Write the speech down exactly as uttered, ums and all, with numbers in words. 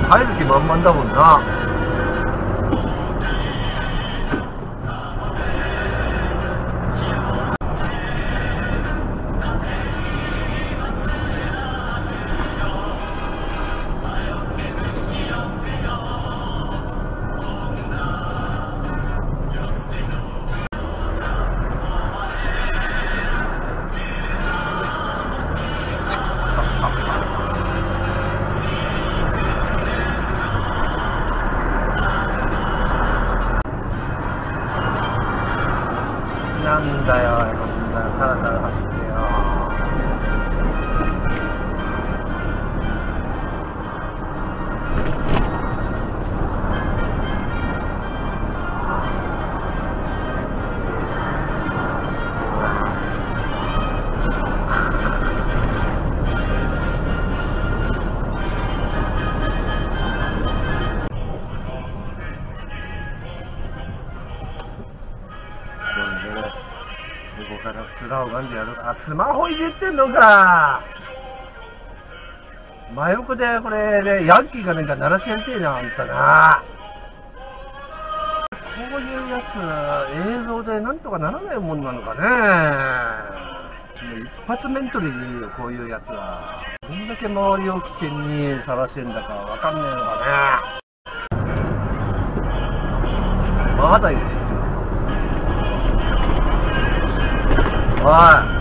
入る気満々だもんな。なんだよ、こんなただただ走ってよ。ここから面を拝んでやるか。あ、スマホいじってんのか。真横でこれね、ヤンキーがなんか鳴らしやりてえな、あんたな。こういうやつ、映像でなんとかならないもんなのかね。一発メントリーでいいよ、こういうやつは。どんだけ周りを危険にさらしてんだかわかんねえのかね。まだいるし。おい。